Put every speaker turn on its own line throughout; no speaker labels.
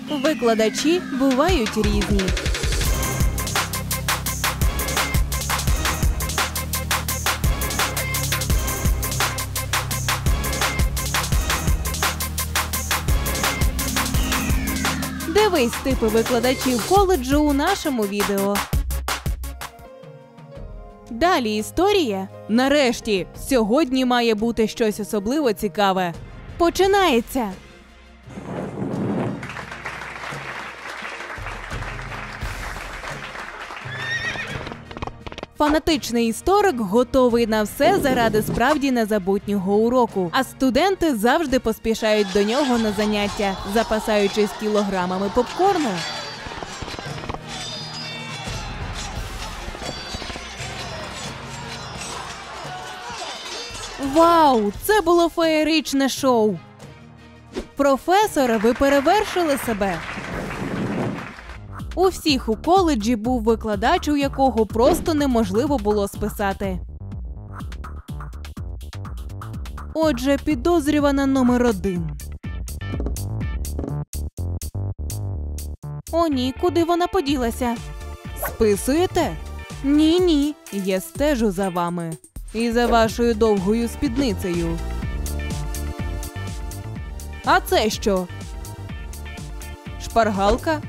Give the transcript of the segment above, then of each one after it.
Викладачі бувають різні. Дивись типи викладачів коледжу у нашому відео. Далі історія. Нарешті, сьогодні має бути щось особливо цікаве. Починається! Фанатичний історик готовий на все заради справді незабутнього уроку, а студенти завжди поспішають до нього на заняття, запасаючись кілограмами попкорну. Вау! Це було феєричне шоу! Професоре, ви перевершили себе! У всіх у коледжі був викладач, у якого просто неможливо було списати. Отже, підозрювана номер 1. О ні, куди вона поділася? Списуєте? Ні-ні, я стежу за вами. І за вашою довгою спідницею. А це що? Шпаргалка?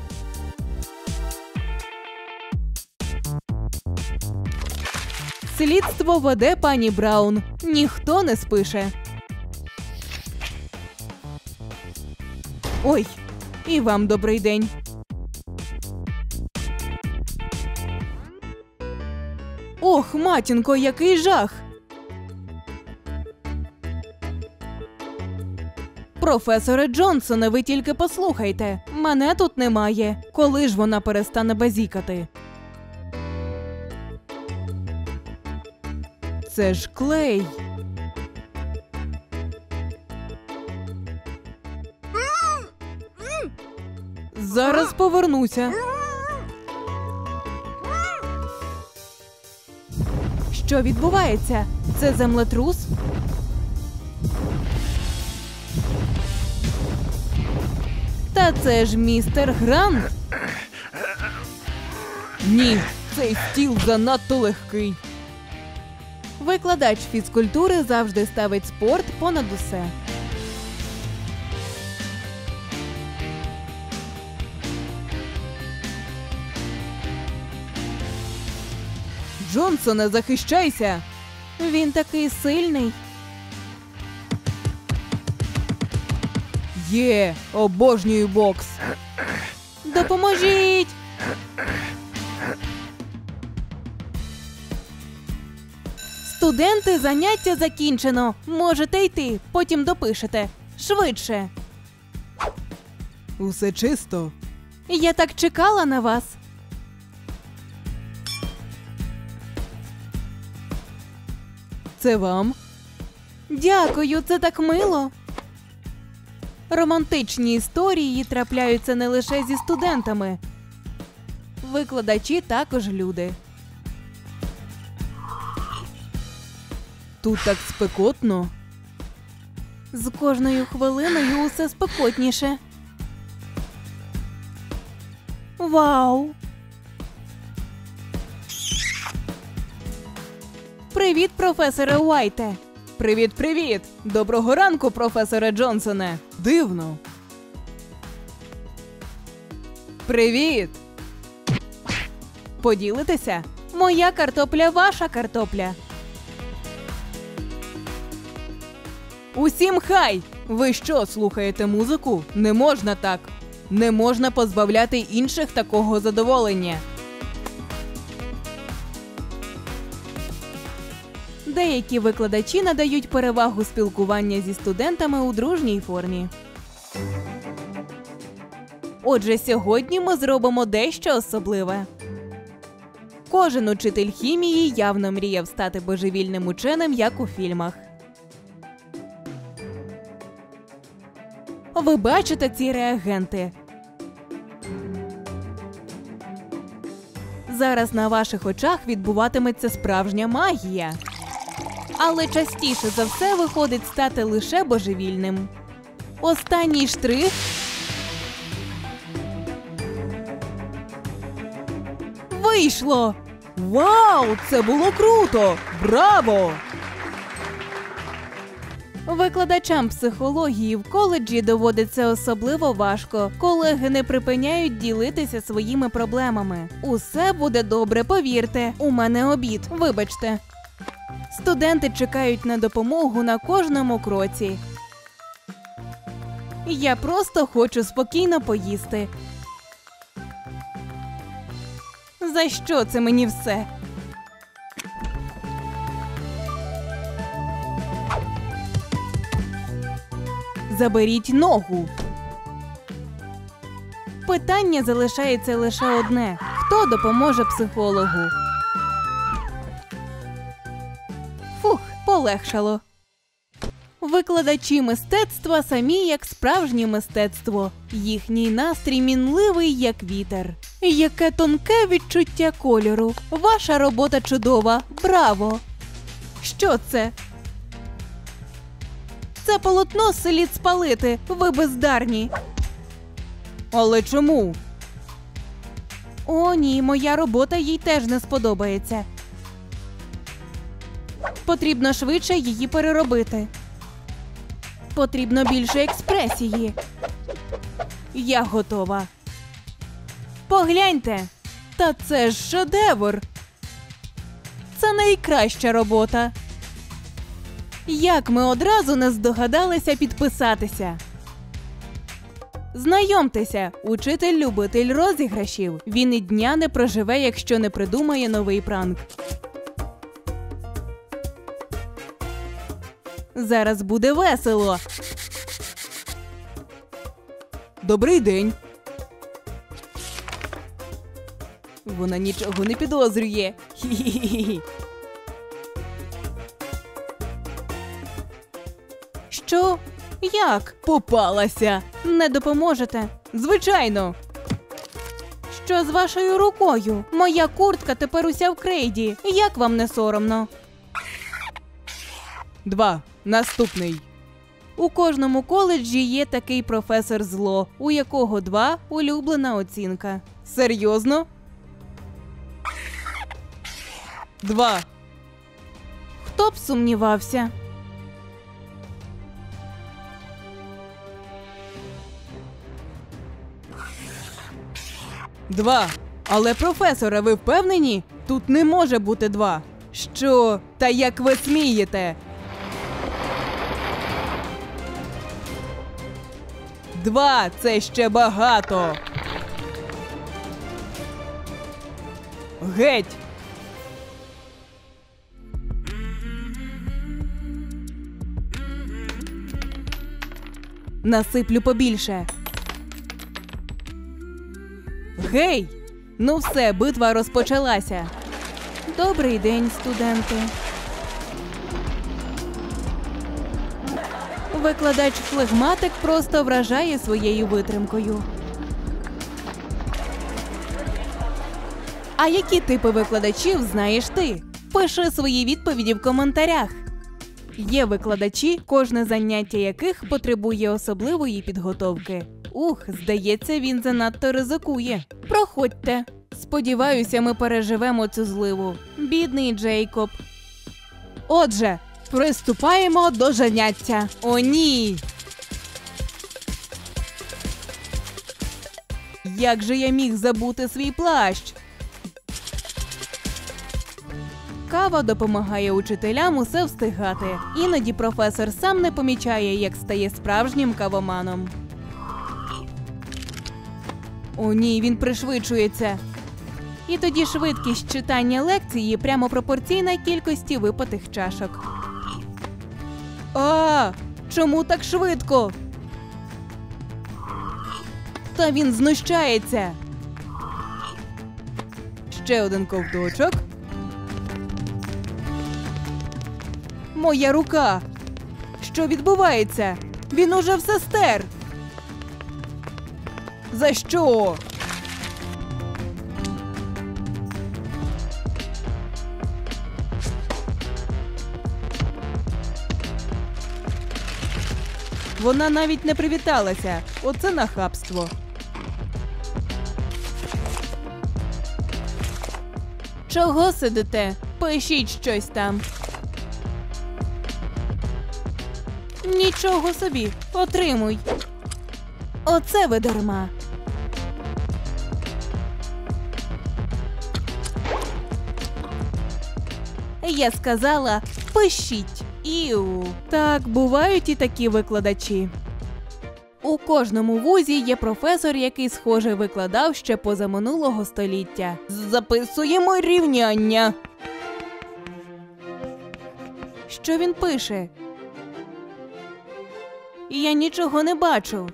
Слідство веде пані Браун. Ніхто не спише. Ой, і вам добрий день. Ох, матінко, який жах! Професоре Джонсоне, ви тільки послухайте. Мене тут немає. Коли ж вона перестане базікати? Це ж Клей. Зараз повернуся. Що відбувається? Це землетрус? Та це ж містер Грант. Ні, цей стіл занадто легкий. Викладач фізкультури завжди ставить спорт понад усе. Джонсоне, захищайся! Він такий сильний. Є, обожнюю бокс. Допоможіть! Студенти, заняття закінчено. Можете йти, потім допишете. Швидше. Усе чисто. Я так чекала на вас. Це вам. Дякую, це так мило. Романтичні історії трапляються не лише зі студентами. Викладачі також люди. Тут так спекотно. З кожною хвилиною усе спекотніше. Вау! Привіт, професоре Уайте! Привіт-привіт! Доброго ранку, професоре Джонсоне! Дивно! Привіт! Поділитеся? Моя картопля – ваша картопля. Усім хай! Ви що, слухаєте музику? Не можна так! Не можна позбавляти інших такого задоволення. Деякі викладачі надають перевагу спілкування зі студентами у дружній формі. Отже, сьогодні ми зробимо дещо особливе. Кожен учитель хімії явно мріяв стати божевільним ученим, як у фільмах. Ви бачите ці реагенти? Зараз на ваших очах відбуватиметься справжня магія. Але частіше за все виходить стати лише божевільним. Останній штрих. Вийшло! Вау! Це було круто! Браво! Викладачам психології в коледжі доводиться особливо важко. Колеги не припиняють ділитися своїми проблемами. Усе буде добре, повірте. У мене обід, вибачте. Студенти чекають на допомогу на кожному кроці. Я просто хочу спокійно поїсти. За що це мені все? Заберіть ногу. Питання залишається лише одне. Хто допоможе психологу? Фух, полегшало. Викладачі мистецтва самі як справжнє мистецтво. Їхній настрій мінливий, як вітер. Яке тонке відчуття кольору. Ваша робота чудова. Браво! Що це? Це полотно слід спалити. Ви бездарні. Але чому? О, ні, моя робота їй теж не сподобається. Потрібно швидше її переробити. Потрібно більше експресії. Я готова. Погляньте. Та це ж шедевр. Це найкраща робота. Як ми одразу не здогадалися підписатися. Знайомтеся, учитель-любитель розіграшів. Він і дня не проживе, якщо не придумає новий пранк. Зараз буде весело. Добрий день. Вона нічого не підозрює. Хі-хі-хі. Що? Як? Попалася. Не допоможете? Звичайно. Що з вашою рукою? Моя куртка тепер уся в крейді. Як вам не соромно? 2. Наступний. У кожному коледжі є такий професор зло, у якого 2 улюблена оцінка. Серйозно? 2. Хто б сумнівався? 2. Але, професоре, ви впевнені? Тут не може бути 2. Що? Та як ви смієте? 2 – це ще багато. Геть! Насиплю побільше. Гей! Ну все, битва розпочалася. Добрий день, студенти. Викладач-флегматик просто вражає своєю витримкою. А які типи викладачів знаєш ти? Пиши свої відповіді в коментарях. Є викладачі, кожне заняття яких потребує особливої підготовки. Здається, він занадто ризикує. Проходьте. Сподіваюся, ми переживемо цю зливу. Бідний Джейкоб. Отже, приступаємо до заняття. О, ні! Як же я міг забути свій плащ? Кава допомагає учителям усе встигати. Іноді професор сам не помічає, як стає справжнім кавоманом. О ні, він пришвидшується. І тоді швидкість читання лекції прямо пропорційна кількості випитих чашок. Чому так швидко? Та він знущається. Ще один ковточок. Моя рука. Що відбувається? Він уже все стер. За що? Вона навіть не привіталася. Оце нахабство. Чого сидите? Пишіть щось там. Нічого собі, отримуй. Оце ви дарма. Я сказала, пишіть. Іу. Так, бувають і такі викладачі. У кожному вузі є професор, який, схоже, викладав ще позаминулого століття. Записуємо рівняння. Що він пише? Я нічого не бачу.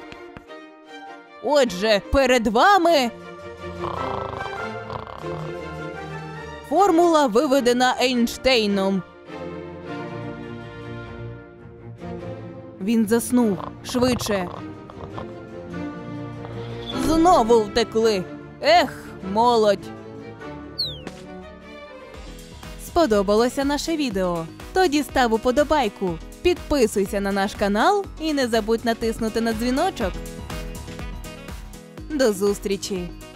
Отже, перед вами формула, виведена Ейнштейном. Він заснув. Швидше. Знову втекли. Ех, молодь. Сподобалося наше відео? Тоді став уподобайку, підписуйся на наш канал і не забудь натиснути на дзвіночок. До зустрічі!